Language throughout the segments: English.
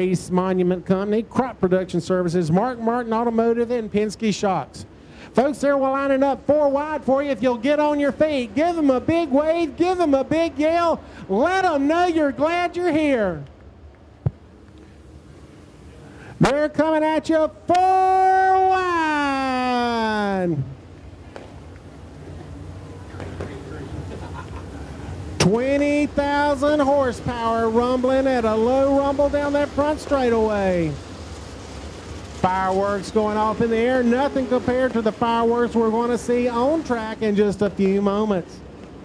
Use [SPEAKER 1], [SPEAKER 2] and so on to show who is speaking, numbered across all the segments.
[SPEAKER 1] Race Monument Company, Crop Production Services, Mark Martin Automotive, and Penske Shocks. Folks, they're lining up 4 wide for you. If you'll get on your feet, give them a big wave, give them a big yell. Let them know you're glad you're here. They're coming at you 4 wide. 20,000 horsepower rumbling at a low rumble down that front straightaway. Fireworks going off in the air. Nothing compared to the fireworks we're going to see on track in just a few moments.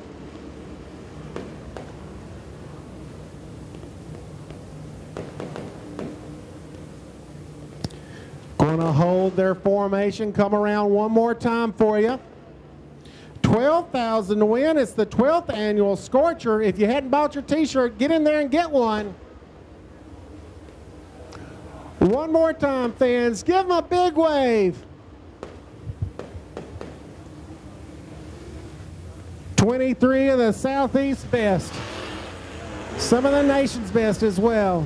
[SPEAKER 1] Going to hold their formation. Come around one more time for you. 12,000 to win. It's the 12th annual Scorcher. If you hadn't bought your t-shirt, get in there and get one. One more time, fans. Give them a big wave. 23 of the Southeast best. Some of the nation's best as well.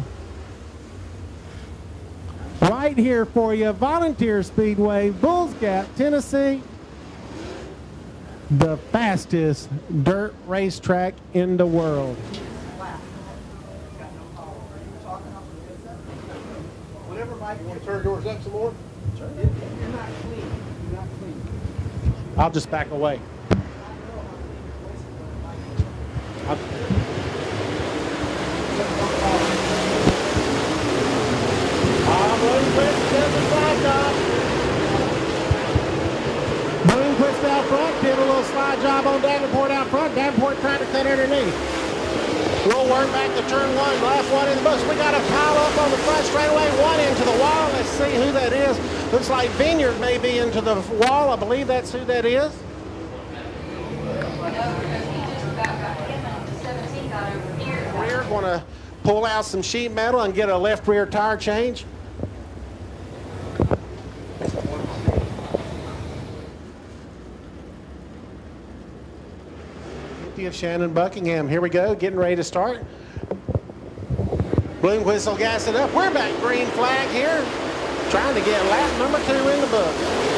[SPEAKER 1] Right here for you, Volunteer Speedway, Bulls Gap, Tennessee. The fastest dirt racetrack in the world.
[SPEAKER 2] Whatever, Mike, you want to turn yours up some more?
[SPEAKER 3] You're not clean. You're not clean.
[SPEAKER 1] I'll just back away. Bloomquist out front, did a little slide job on Davenport out front. Davenport trying to cut underneath. We'll work back to turn 1, last one in the books. We got a pile up on the front straightaway, one into the wall. Let's see who that is. Looks like Vineyard may be into the wall. I believe that's who that is. We're going to pull out some sheet metal and get a left rear tire change. Of Shannon Buckingham. Here we go, getting ready to start. Bloomquist will gas it up. We're back green flag here. Trying to get lap number 2 in the book.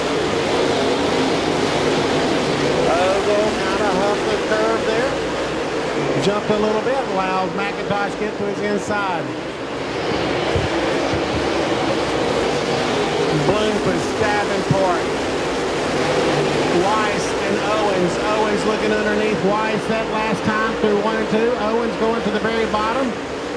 [SPEAKER 1] Ogle kind of huffed the curve there. Jumped a little bit, allows McIntosh to get to his inside. Bloomquist, Davenport, Weiss and Owens. Owens looking underneath Weiss that last time through 1 and 2. Owens going to the very bottom.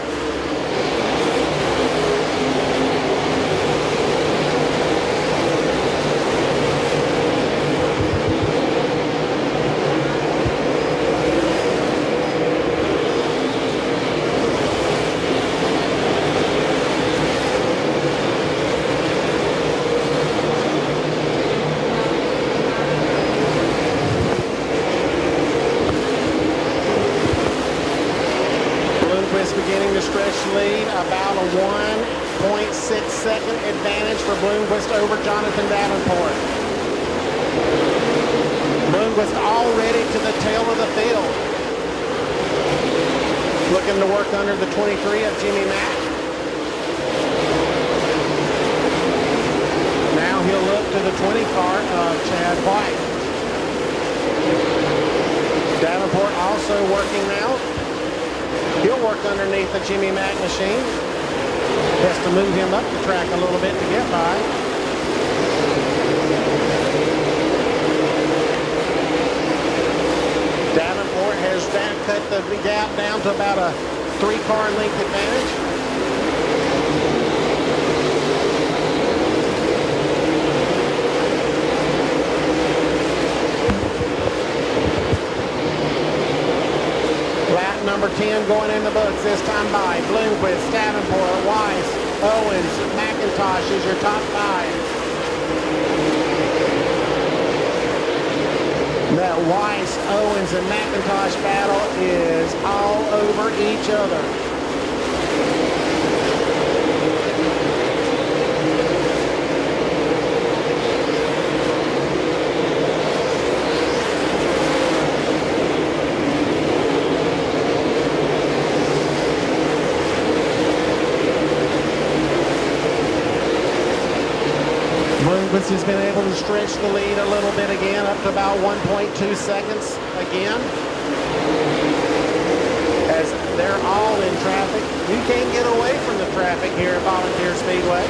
[SPEAKER 1] Beginning to stretch lead, about a 1.6-second advantage for Bloomquist over Jonathan Davenport. Bloomquist already to the tail of the field. Looking to work under the 23 of Jimmy Mack. Now he'll look to the 20 car of Chad White. Davenport also working now. He'll work underneath the Jimmy Mack machine. Has to move him up the track a little bit to get by. Davenport has cut the gap down to about a 3-car length advantage. Number 10 going in the books this time by Bloomquist, Davenport, Weiss, Owens, McIntosh is your top 5. That Weiss, Owens, and McIntosh battle is all over each other. Bloomquist has been able to stretch the lead a little bit again, up to about 1.2 seconds again. As they're all in traffic. You can't get away from the traffic here at Volunteer Speedway.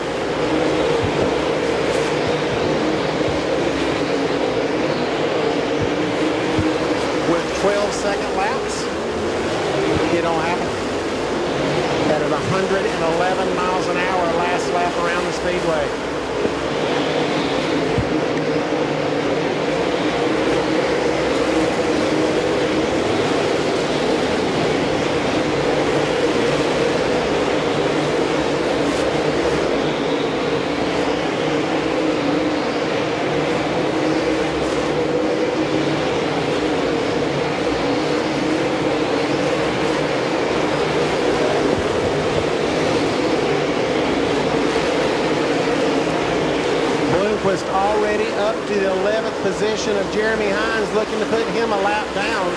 [SPEAKER 1] With 12-second laps, it don't happen. At 111 miles an hour last lap around the speedway. Already up to the 11th position of Jeremy Hines, looking to put him a lap down.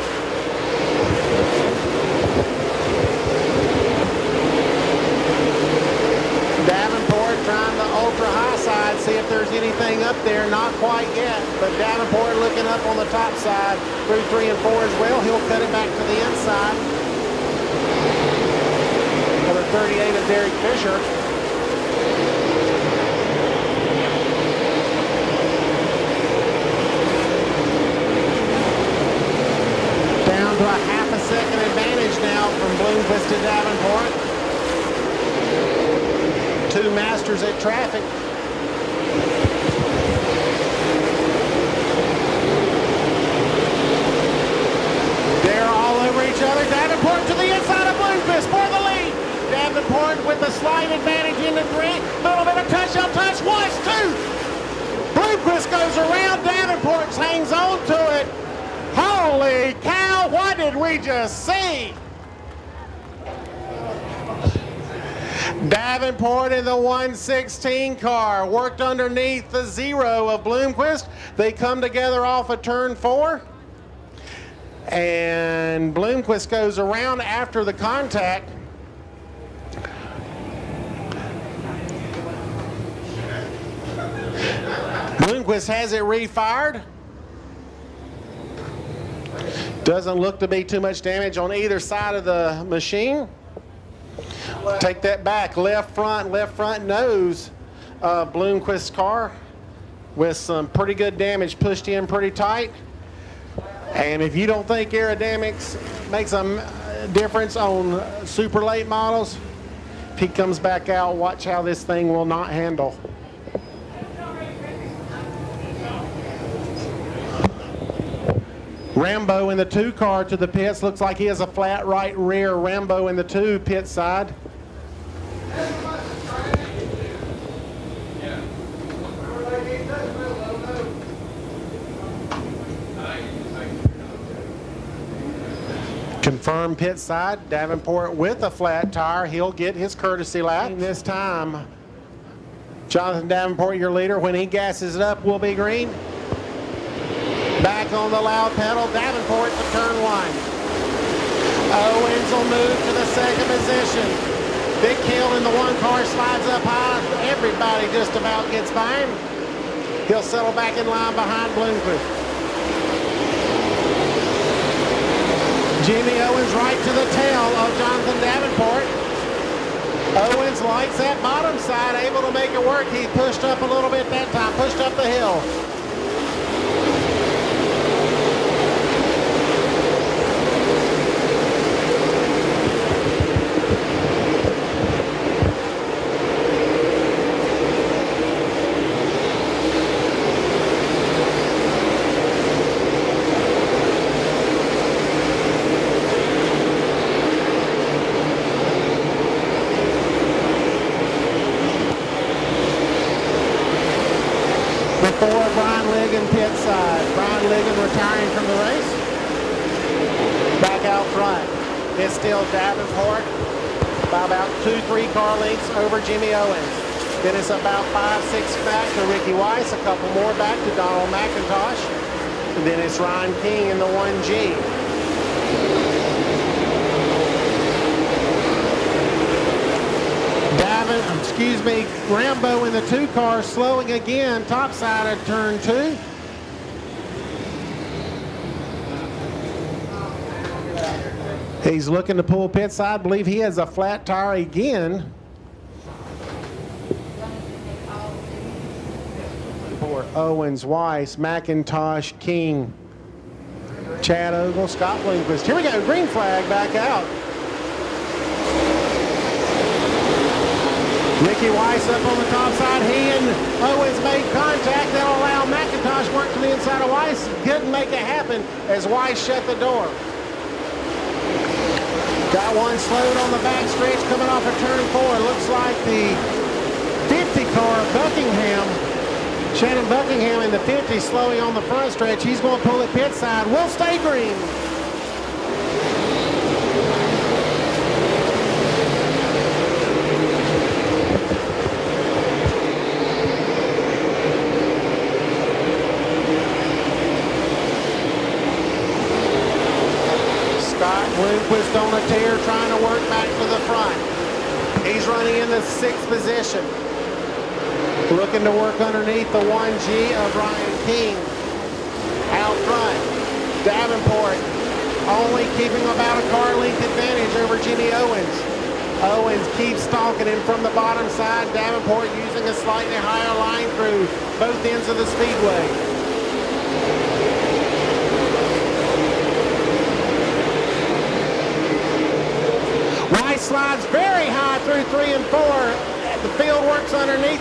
[SPEAKER 1] Davenport trying the ultra high side, see if there's anything up there. Not quite yet, but Davenport looking up on the top side through 3 and 4 as well. He'll cut it back to the inside. Number 38 of Derek Fisher. To a half a second advantage now from Bloomquist to Davenport. Two masters at traffic. They're all over each other. Davenport to the inside of Bloomquist for the lead. Davenport with a slight advantage into 3. Little bit of touch-up touch. 1, 2. Bloomquist goes around. Davenport hangs on to it. Holy cow, what did we just see? Davenport in the 116 car worked underneath the 0 of Bloomquist. They come together off of turn 4. And Bloomquist goes around after the contact. Bloomquist has it refired. Doesn't look to be too much damage on either side of the machine. Take that back. Left front nose of Bloomquist's car with some pretty good damage pushed in pretty tight. And if you don't think aerodynamics makes a difference on super late models, if he comes back out, watch how this thing will not handle. Rambo in the 2 car to the pits. Looks like he has a flat right rear. Rambo in the 2 pit side. Confirm pit side. Davenport with a flat tire. He'll get his courtesy lap. This time, Jonathan Davenport, your leader. When he gasses it up, will be green. Back on the loud pedal, Davenport to turn 1. Owens will move to the 2nd position. Big Hill in the 1 car slides up high. Everybody just about gets by him. He'll settle back in line behind Bloomquist. Jimmy Owens right to the tail of Jonathan Davenport. Owens lights that bottom side, able to make it work. He pushed up a little bit that time, pushed up the hill. Before Brian Ligon pit side. Brian Ligon retiring from the race. Back out front. It's still Davenport by about 2-3 car lengths over Jimmy Owens. Then it's about 5-6 back to Ricky Weiss, a couple more back to Donald McIntosh. And then it's Ryan King in the 1G. Rambo in the 2 car slowing again, top side of turn 2. He's looking to pull pit side. I believe he has a flat tire again. For Owens, Weiss, McIntosh, King, Chad Ogle, Scott Lindquist. Here we go, green flag back out. Ricky Weiss up on the top side. He and Owens made contact. That'll allow McIntosh work to the inside of Weiss. Couldn't make it happen as Weiss shut the door. Got one slowed on the back stretch coming off of turn 4. Looks like the 50 car, Buckingham, Shannon Buckingham in the 50 slowing on the front stretch. He's going to pull it pit side. Will stay green. Lindquist on a tear, trying to work back to the front. He's running in the 6th position. Looking to work underneath the 1G of Ryan King. Out front, Davenport only keeping about a car length advantage over Jimmy Owens. Owens keeps stalking him from the bottom side. Davenport using a slightly higher line through both ends of the speedway. Weiss slides very high through 3 and 4. The field works underneath.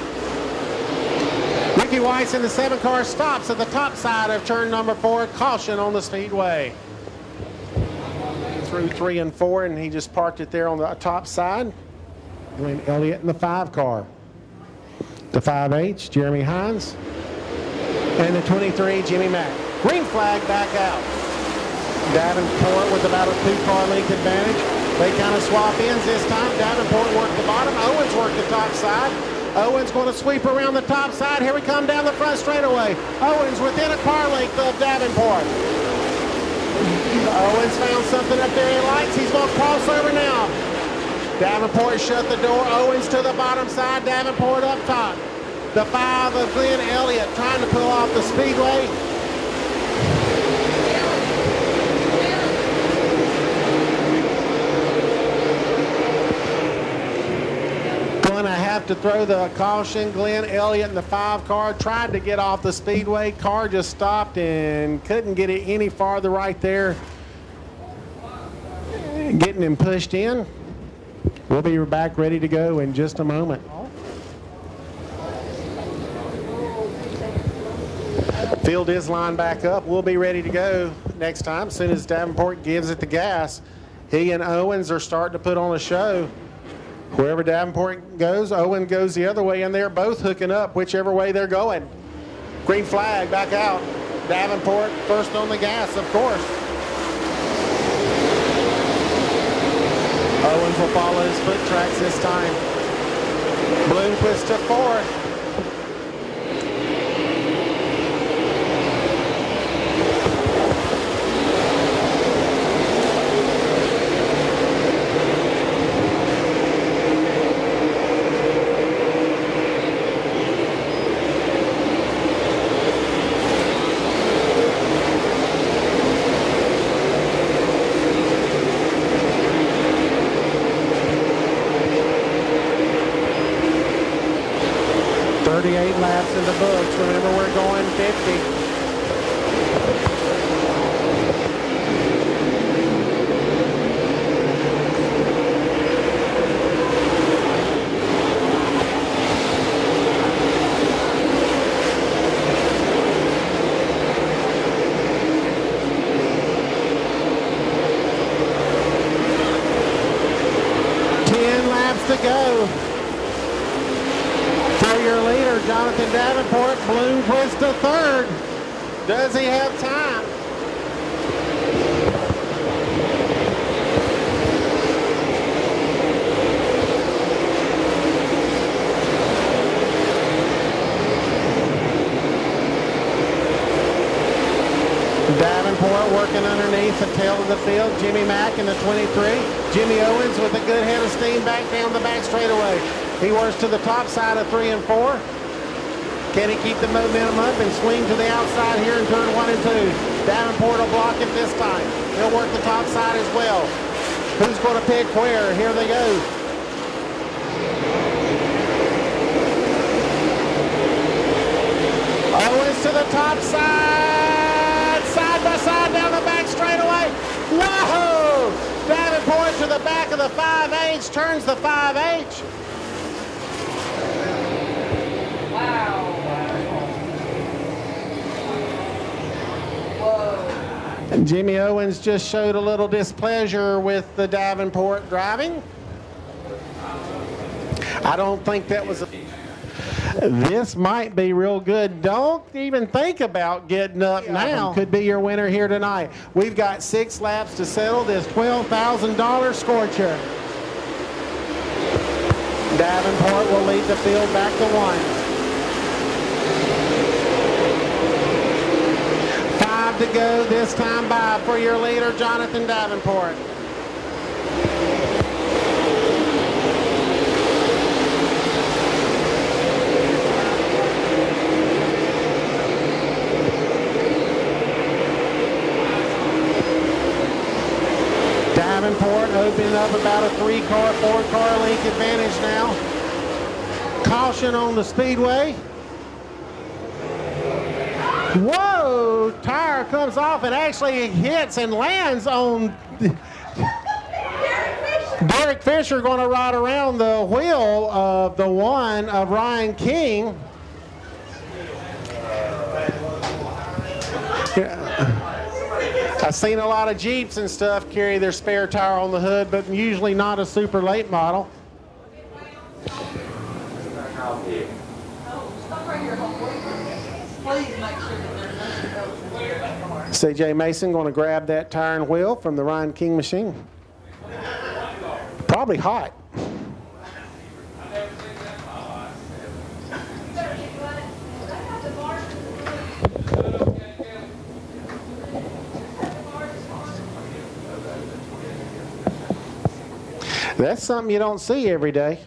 [SPEAKER 1] Ricky Weiss in the 7 car stops at the top side of turn number 4. Caution on the speedway. Through 3 and 4, and he just parked it there on the top side. Glenn Elliott in the 5 car. The 5H, Jeremy Hines. And the 23, Jimmy Mack. Green flag back out. Davenport with about a 2 car length advantage. They kind of swap ends this time. Davenport worked the bottom. Owens worked the top side. Owens going to sweep around the top side. Here we come down the front straightaway. Owens within a car length of Davenport. Owens found something up there he likes. He's going to cross over now. Davenport shut the door. Owens to the bottom side. Davenport up top. The 5 of Glenn Elliott trying to pull off the speedway. Gonna have to throw the caution. Glenn Elliott in the 5 car tried to get off the speedway. Car just stopped and couldn't get it any farther right there. Getting him pushed in. We'll be back ready to go in just a moment. Field is lined back up. We'll be ready to go next time. As soon as Davenport gives it the gas, he and Owens are starting to put on a show. Wherever Davenport goes, Owen goes the other way, and they're both hooking up whichever way they're going. Green flag back out. Davenport first on the gas, of course. Owens will follow his foot tracks this time. Bloomquist to 4th. Laps in the books. Remember, we're going 50. To go. For your leader, Jonathan Davenport, Bloomquist to 3rd. Does he have time? Davenport working working underneath the tail of the field. Jimmy Mack in the 23. Jimmy Owens with a good head of steam back down the back straightaway. He works to the top side of 3 and 4. Can he keep the momentum up and swing to the outside here in turn 1 and 2? Davenport will block it this time. He'll work the top side as well. Who's going to pick where? Here they go. Owens to the top side, side by side down the back straightaway. Whoa! Davenport to the back of the 5H, turns the 5H.
[SPEAKER 3] Wow. Whoa.
[SPEAKER 1] And Jimmy Owens just showed a little displeasure with the Davenport driving. I don't think that was a... This might be real good. Don't even think about getting up now. Could be your winner here tonight. We've got 6 laps to settle this $12,000 Scorcher. Davenport will lead the field back to 1. 5 to go this time by for your leader, Jonathan Davenport. Davenport opening up about a 3-car, 4-car length advantage now. Caution on the Speedway. Whoa! Tire comes off and actually hits and lands on... Derek Fisher going to ride around the wheel of the one of Ryan King. I've seen a lot of Jeeps and stuff carry their spare tire on the hood, but usually not a super late model. CJ Mason going to grab that tire and wheel from the Ryan King machine. Probably hot. That's something you don't see every day.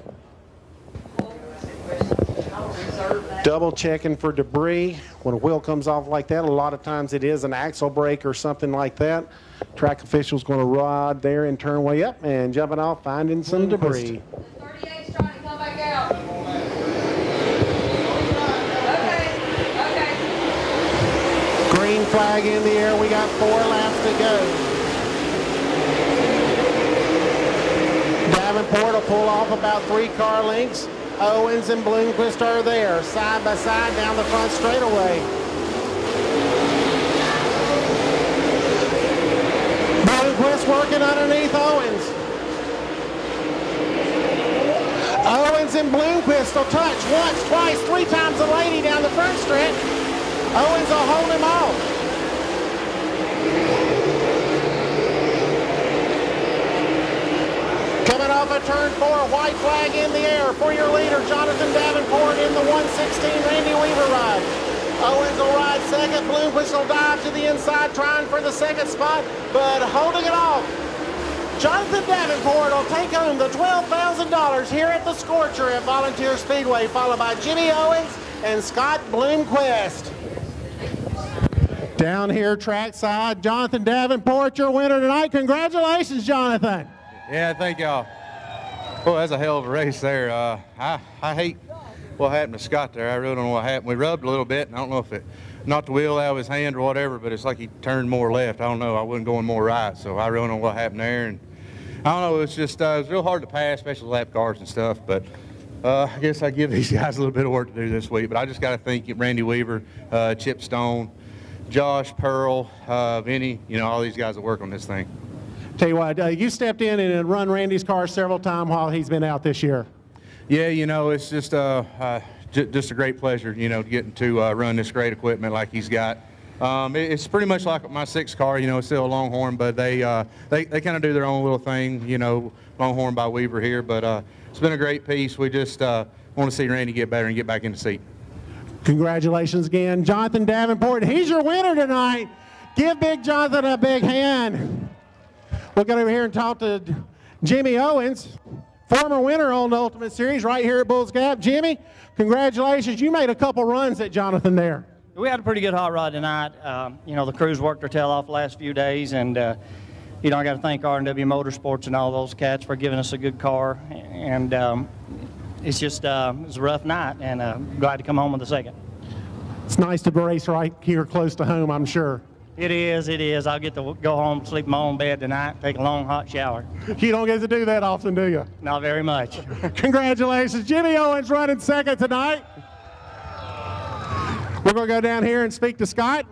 [SPEAKER 1] Double checking for debris. When a wheel comes off like that, a lot of times it is an axle brake or something like that. Track official's going to ride there and turn way up and jumping off, finding some debris.
[SPEAKER 3] 38's trying to come back out. Okay.
[SPEAKER 1] Green flag in the air. We got 4 laps to go. Davenport will pull off about 3-car lengths. Owens and Bloomquist are there, side by side down the front straightaway. Bloomquist working underneath Owens. Owens and Bloomquist will touch once, twice, 3 times a lady down the front stretch. Owens will hold him off. Coming off of turn 4, white flag in the air for your leader, Jonathan Davenport in the 116 Randy Weaver ride. Owens will ride second. Bloomquist will dive to the inside, trying for the second spot, but holding it off. Jonathan Davenport will take home the $12,000 here at the Scorcher at Volunteer Speedway, followed by Jimmy Owens and Scott Bloomquist. Down here trackside, Jonathan Davenport, your winner tonight. Congratulations, Jonathan.
[SPEAKER 4] Yeah, thank y'all. Well, that's a hell of a race there. I hate what happened to Scott there. I really don't know what happened. We rubbed a little bit, and I don't know if it knocked the wheel out of his hand or whatever, but it's like he turned more left. I don't know. I wasn't going more right, so I really don't know what happened there. And I don't know. It's just it was real hard to pass, especially lap cars and stuff. But I guess I give these guys a little bit of work to do this week. But I just got to thank Randy Weaver, Chip Stone, Josh, Pearl, Vinny, all these guys that work on this thing.
[SPEAKER 1] Tell you what, you stepped in and run Randy's car several times while he's been out this year.
[SPEAKER 4] Yeah, it's just a great pleasure, getting to run this great equipment like he's got. It's pretty much like my 6 car, it's still a Longhorn, but they kind of do their own little thing, Longhorn by Weaver here. But it's been a great piece. We just want to see Randy get better and get back in the seat.
[SPEAKER 1] Congratulations again, Jonathan Davenport. He's your winner tonight. Give Big Jonathan a big hand. We'll get over here and talk to Jimmy Owens, former winner on the Ultimate Series right here at Bulls Gap. Jimmy, congratulations. You made a couple runs at Jonathan there.
[SPEAKER 5] We had a pretty good hot rod tonight. You know, the crew's worked their tail off the last few days, and you know, I got to thank R&W Motorsports and all those cats for giving us a good car. And it's just it was a rough night, and glad to come home with a second.
[SPEAKER 1] It's nice to race right here close to home, I'm sure.
[SPEAKER 5] It is, it is. I'll get to go home, sleep in my own bed tonight, take a long hot shower.
[SPEAKER 1] You don't get to do that often, do you?
[SPEAKER 5] Not very much.
[SPEAKER 1] Congratulations. Jimmy Owens running second tonight. We're going to go down here and speak to Scott.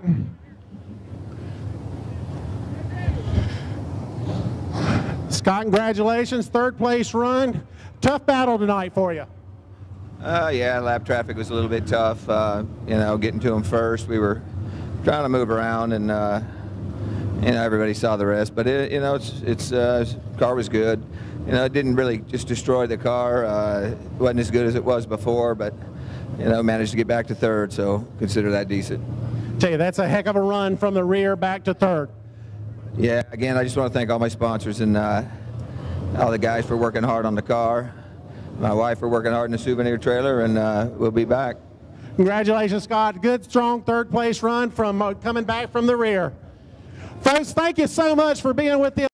[SPEAKER 1] Scott, congratulations. Third place run. Tough battle tonight for you.
[SPEAKER 6] Yeah, lap traffic was a little bit tough. You know, getting to them first. We were trying to move around, and you know, everybody saw the rest. But you know, car was good. You know, it didn't really just destroy the car. It wasn't as good as it was before, but you know, managed to get back to third, so consider that decent.
[SPEAKER 1] Tell you, that's a heck of a run from the rear back to third.
[SPEAKER 6] Yeah, again, I just want to thank all my sponsors and all the guys for working hard on the car. My wife for working hard in the souvenir trailer, and we'll be back.
[SPEAKER 1] Congratulations, Scott. Good, strong third place run from coming back from the rear. Folks, thank you so much for being with the